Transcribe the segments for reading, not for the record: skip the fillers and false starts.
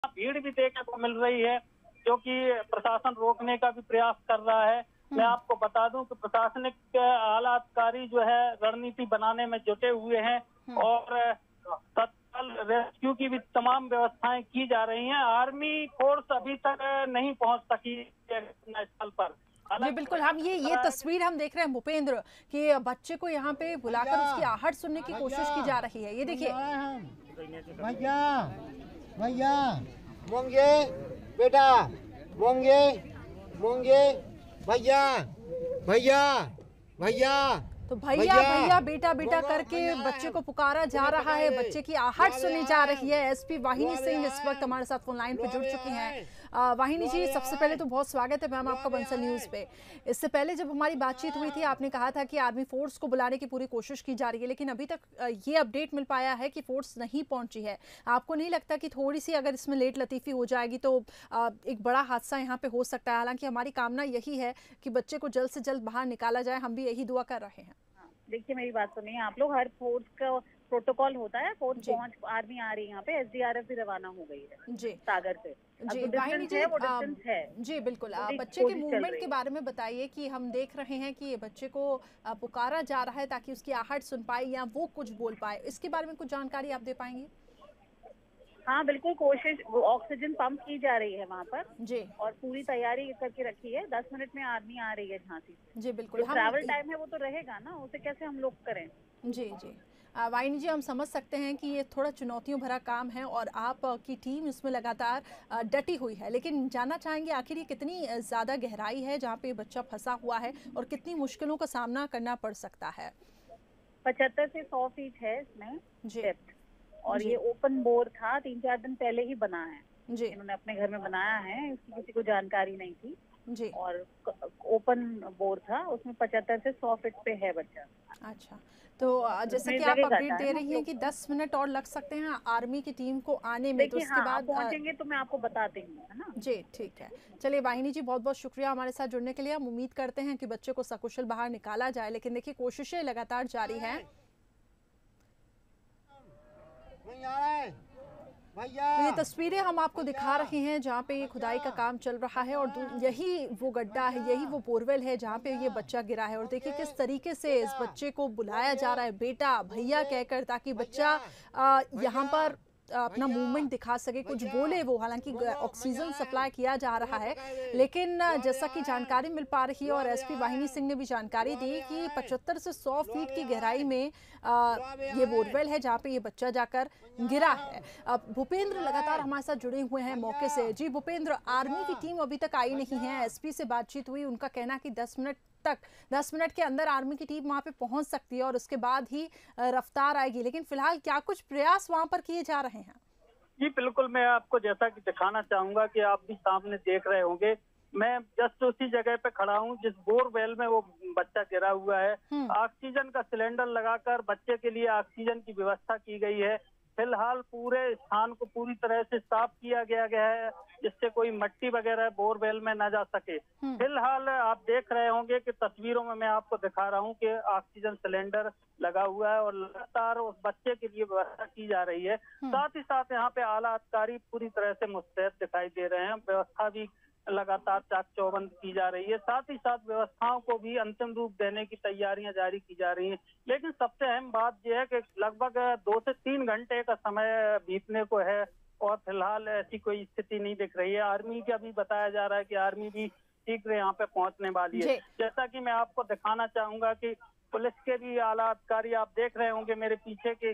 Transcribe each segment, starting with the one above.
भीड़ भी देखने को मिल रही है, जो कि प्रशासन रोकने का भी प्रयास कर रहा है। मैं आपको बता दूं कि प्रशासनिक आला अधिकारी जो है रणनीति बनाने में जुटे हुए हैं और तत्काल रेस्क्यू की भी तमाम व्यवस्थाएं की जा रही हैं। आर्मी फोर्स अभी तक नहीं पहुंच सकी घटनास्थल पर। जी बिल्कुल, हम ये तस्वीर हम देख रहे हैं भूपेंद्र कि बच्चे को यहाँ पे बुलाकर उसकी आहट सुनने की कोशिश की जा रही है। ये देखिए भैया भैया मोंगे बेटा मोंगे मोंगे भैया भैया भैया तो भैया भैया बेटा बेटा करके बच्चे को पुकारा जा रहा है, बच्चे की आहट सुनी जा रही है। एसपी वाहिनी सिंह इस वक्त हमारे साथ फोन लाइन पे जुड़ चुकी हैं। वाहिनी जी, सबसे पहले तो बहुत स्वागत है मैम आपका बंसल न्यूज पे। इससे पहले जब हमारी बातचीत हुई थी आपने कहा था कि आर्मी फोर्स को बुलाने की पूरी कोशिश की जा रही है, लेकिन अभी तक ये अपडेट मिल पाया है कि फोर्स नहीं पहुंची है। आपको नहीं लगता कि थोड़ी सी अगर इसमें लेट लतीफी हो जाएगी तो एक बड़ा हादसा यहाँ पे हो सकता है? हालांकि हमारी कामना यही है कि बच्चे को जल्द से जल्द बाहर निकाला जाए, हम भी यही दुआ कर रहे हैं। देखिए मेरी बात सुनिए आप लोग, हर फोर्स का प्रोटोकॉल होता है, फोर्स पहुंच आर्मी आ रही है यहाँ पे, एसडीआरएफ भी रवाना हो गई है जी सागर से। जी वाहिनी जी, वो डिस्टेंस है जी बिल्कुल। बच्चे के मूवमेंट के बारे में बताइए कि हम देख रहे हैं कि बच्चे को पुकारा जा रहा है ताकि उसकी आहट सुन पाए या वो कुछ बोल पाए, इसके बारे में कुछ जानकारी आप दे पाएंगे? हाँ बिल्कुल, कोशिश ऑक्सीजन पंप की जा रही है वहाँ पर जी, और पूरी तैयारी करके रखी है। 10 मिनट में आर्मी आ रही है झांसी से जी बिल्कुल। ट्रैवल टाइम है वो तो रहेगा ना, उसे कैसे हम लोग करें? जी जी वाहिनी जी, हम समझ सकते हैं कि ये थोड़ा चुनौतियों भरा काम है और आप की टीम इसमें लगातार डटी हुई है, लेकिन जानना चाहेंगे आखिर ये कितनी ज़्यादा गहराई है जहाँ पे बच्चा फंसा हुआ है और कितनी मुश्किलों का सामना करना पड़ सकता है? 75 से 100 फीट है इसमें जी, और ये ओपन बोर था, 3-4 दिन पहले ही बना है जी, इन्होंने अपने घर में बनाया है, इसकी किसी को जानकारी नहीं थी जी, और ओपन बोर था, उसमें 75 से 100 फीट पे है बच्चा। अच्छा, तो जैसे कि आप अपडेट दे रही हैं कि 10 मिनट और लग सकते हैं आर्मी की टीम को आने में, तो उसके बाद पहुंचेंगे तो मैं आपको बताती हूँ, है ना जी? ठीक है, चलिए वाहिनी जी, बहुत बहुत शुक्रिया हमारे साथ जुड़ने के लिए। हम उम्मीद करते हैं कि बच्चे को सकुशल बाहर निकाला जाए, लेकिन देखिए कोशिशें लगातार जारी हैं। तो ये तस्वीरें हम आपको दिखा रहे हैं जहाँ पे ये खुदाई का काम चल रहा है और यही वो गड्ढा है, यही वो बोरवेल है जहाँ पे ये बच्चा गिरा है। और देखिए किस तरीके से इस बच्चे को बुलाया जा रहा है बेटा भैया कहकर, ताकि बच्चा यहाँ पर अपना मूवमेंट दिखा सके, कुछ बोले वो। हालांकि ऑक्सीजन सप्लाई किया जा रहा है, लेकिन जैसा कि जानकारी मिल पा रही है और एसपी वाहिनी सिंह ने भी जानकारी दी कि 75 से 100 फीट की गहराई में ये बोरवेल है जहाँ पे ये बच्चा जाकर गिरा है। भूपेंद्र लगातार हमारे साथ जुड़े हुए हैं मौके से। जी भूपेंद्र, आर्मी की टीम अभी तक आई नहीं है, एसपी से बातचीत हुई, उनका कहना कि 10 मिनट के अंदर आर्मी की टीम वहां पे पहुंच सकती है और उसके बाद ही रफ्तार आएगी, लेकिन फिलहाल क्या कुछ प्रयास वहां पर किए जा रहे हैं? जी बिल्कुल, मैं आपको जैसा कि दिखाना चाहूंगा कि आप भी सामने देख रहे होंगे, मैं जस्ट उसी जगह पे खड़ा हूँ जिस बोरवेल में वो बच्चा गिरा हुआ है। ऑक्सीजन का सिलेंडर लगाकर बच्चे के लिए ऑक्सीजन की व्यवस्था की गई है। फिलहाल पूरे स्थान को पूरी तरह से साफ किया गया है, जिससे कोई मट्टी वगैरह बोरवेल में न जा सके। फिलहाल आप देख रहे होंगे कि तस्वीरों में मैं आपको दिखा रहा हूं कि ऑक्सीजन सिलेंडर लगा हुआ है और लगातार उस बच्चे के लिए व्यवस्था की जा रही है। साथ ही साथ यहाँ पे आला अधिकारी पूरी तरह से मुस्तैद दिखाई दे रहे हैं, व्यवस्था भी लगातार चाक चौबंद की जा रही है। साथ ही साथ व्यवस्थाओं को भी अंतिम रूप देने की तैयारियां जारी की जा रही हैं। लेकिन सबसे अहम बात यह है कि लगभग 2 से 3 घंटे का समय बीतने को है और फिलहाल ऐसी कोई स्थिति नहीं दिख रही है। आर्मी का भी बताया जा रहा है कि आर्मी भी शीघ्र यहाँ पे पहुंचने वाली है। जैसा कि मैं आपको दिखाना चाहूंगा कि पुलिस के भी आला अधिकारी आप देख रहे होंगे मेरे पीछे के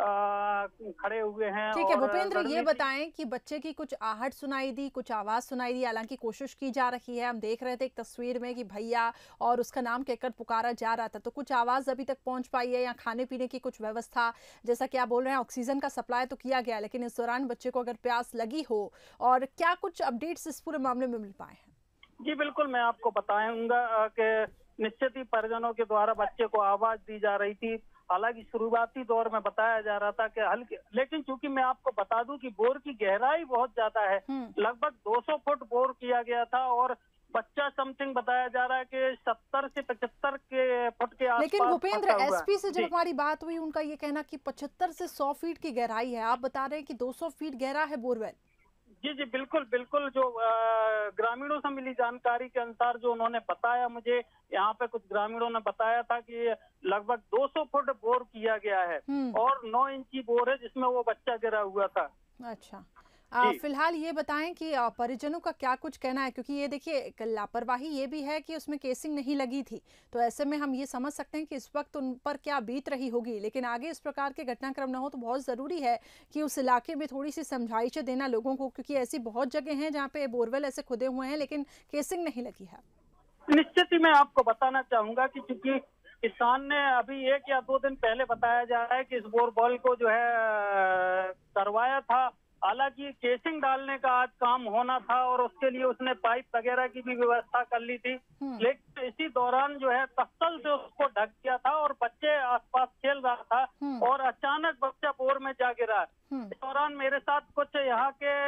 खड़े हुए हैं। ठीक है भूपेंद्र, ये बताएं कि बच्चे की कुछ आहट सुनाई दी, कुछ आवाज सुनाई दी? हालांकि कोशिश की जा रही है, हम देख रहे थे एक तस्वीर में कि भैया और उसका नाम कहकर पुकारा जा रहा था, तो कुछ आवाज अभी तक पहुंच पाई है या खाने पीने की कुछ व्यवस्था? जैसा कि आप बोल रहे हैं ऑक्सीजन का सप्लाई तो किया गया, लेकिन इस दौरान बच्चे को अगर प्यास लगी हो, और क्या कुछ अपडेट्स इस पूरे मामले में मिल पाए हैं? जी बिल्कुल, मैं आपको बताऊंगा कि निश्चित ही परिजनों के द्वारा बच्चे को आवाज दी जा रही थी। हालांकि शुरुआती दौर में बताया जा रहा था कि हल्के, लेकिन चूंकि मैं आपको बता दूं कि बोर की गहराई बहुत ज्यादा है, लगभग 200 फुट बोर किया गया था और बच्चा समथिंग बताया जा रहा है कि 70 से 75 के फुट के आसपास। लेकिन भूपेंद्र, एसपी से जब हमारी बात हुई उनका ये कहना कि 75 से 100 फीट की गहराई है, आप बता रहे हैं कि 200 फीट गहरा है बोरवेल। जी जी बिल्कुल बिल्कुल। जो ग्रामीणों से मिली जानकारी के अनुसार जो उन्होंने बताया मुझे, यहाँ पे कुछ ग्रामीणों ने बताया था कि लगभग 200 फुट बोर किया गया है और 9 इंची बोर है जिसमें वो बच्चा गिरा हुआ था। अच्छा, फिलहाल ये बताएं कि परिजनों का क्या कुछ कहना है, क्योंकि ये देखिए लापरवाही ये भी है कि उसमें केसिंग नहीं लगी थी, तो ऐसे में हम ये समझ सकते हैं कि इस वक्त उन पर क्या बीत रही होगी। लेकिन आगे इस प्रकार के घटनाक्रम न हो तो बहुत ज़रूरी है कि उस इलाके में थोड़ी सी समझाइशें देना लोगों को, क्योंकि ऐसी बहुत जगह हैं जहाँ पे बोरवेल ऐसे खुदे हुए हैं लेकिन केसिंग नहीं लगी है। निश्चित ही मैं आपको बताना चाहूंगा कि चूंकि किसान ने अभी 1 या 2 दिन पहले बताया जा रहा है कि इस बोरवेल को जो है करवाया था। हालांकि केसिंग डालने का आज काम होना था और उसके लिए उसने पाइप वगैरह की भी व्यवस्था कर ली थी, लेकिन इसी दौरान जो है तत्तल से उसको ढक दिया था और बच्चे आसपास खेल रहा था और अचानक बच्चा बोर में जा गिरा। इस दौरान मेरे साथ कुछ यहाँ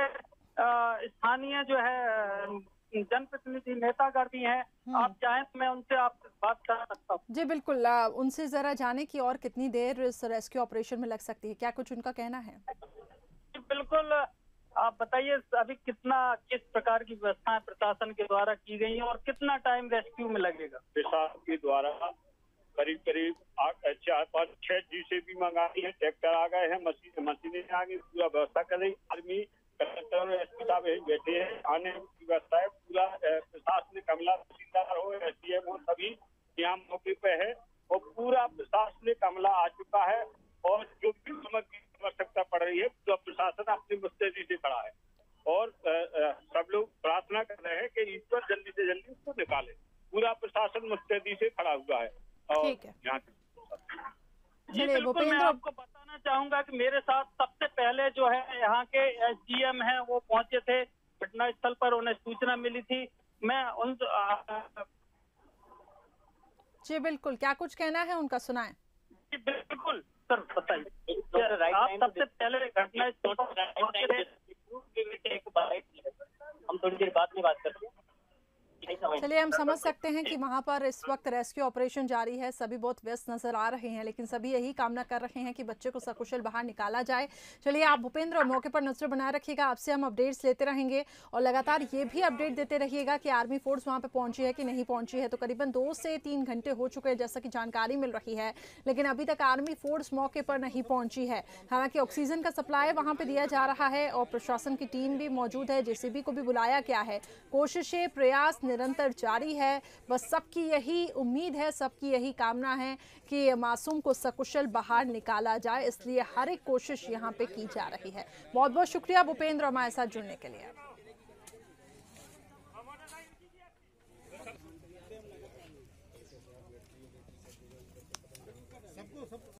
के स्थानीय जो है जनप्रतिनिधि नेतागण भी हैं, आप चाहें तो मैं उनसे आपसे बात कर सकता हूँ। जी बिल्कुल, उनसे जरा जाने की और कितनी देर इस रेस्क्यू ऑपरेशन में लग सकती है, क्या कुछ उनका कहना है? बिल्कुल, आप बताइए अभी किस प्रकार की व्यवस्थाएं प्रशासन के द्वारा की गई हैं और कितना टाइम रेस्क्यू में लगेगा? प्रशासन के द्वारा करीब 4-5-6 JCB मंगाई है, ट्रैक्टर आ गए हैं, मशीनें आ गई, पूरा व्यवस्था कर रही। आर्मी कलेक्टर और एसपी साहब बैठे हैं, आने की व्यवस्था है। पूरा प्रशासनिक अमला, तहसीलदार हो, SDM हो, सभी यहाँ मौके पे है और पूरा प्रशासनिक अमला आ चुका है और जो भी सामग्री आवश्यकता पड़ रही है पूरा प्रशासन अपनी मुस्तैदी से खड़ा है और सब लोग प्रार्थना कर रहे हैं कि ईश्वर जल्दी से जल्दी उसको निकाले। पूरा प्रशासन मुस्तैदी से खड़ा हुआ है। और यहाँ जी बिल्कुल, मैं आपको बताना चाहूंगा कि मेरे साथ सबसे पहले जो है यहाँ के SDM हैं वो पहुंचे थे घटना स्थल पर, उन्हें सूचना मिली थी। मैं उन जी बिल्कुल, क्या कुछ कहना है उनका, सुनाएं। जी बिल्कुल सर, बताइए। आप सबसे पहले घटना स्थल पर हम थोड़ी देर बाद में बात करते हैं। चलिए, हम समझ सकते हैं कि वहां पर इस वक्त रेस्क्यू ऑपरेशन जारी है, सभी बहुत व्यस्त नजर आ रहे हैं, लेकिन सभी यही कामना कर रहे हैं कि बच्चे को सकुशल बाहर निकाला जाए। चलिए, आप भूपेंद्र मौके पर नजर बनाए रखिएगा, आपसे हम अपडेट्स लेते रहेंगे और लगातार ये भी अपडेट देते रहिएगा कि आर्मी फोर्स वहां पे पहुंची है कि नहीं पहुंची है। तो करीबन 2 से 3 घंटे हो चुके हैं जैसा कि जानकारी मिल रही है, लेकिन अभी तक आर्मी फोर्स मौके पर नहीं पहुंची है। हालांकि ऑक्सीजन का सप्लाई वहां पर दिया जा रहा है और प्रशासन की टीम भी मौजूद है, JCB को भी बुलाया गया है। कोशिशें, प्रयास निरंतर जारी है। बस सबकी यही उम्मीद है, सबकी यही कामना है कि मासूम को सकुशल बाहर निकाला जाए, इसलिए हर एक कोशिश यहाँ पे की जा रही है। बहुत बहुत शुक्रिया भूपेंद्र हमारे साथ जुड़ने के लिए।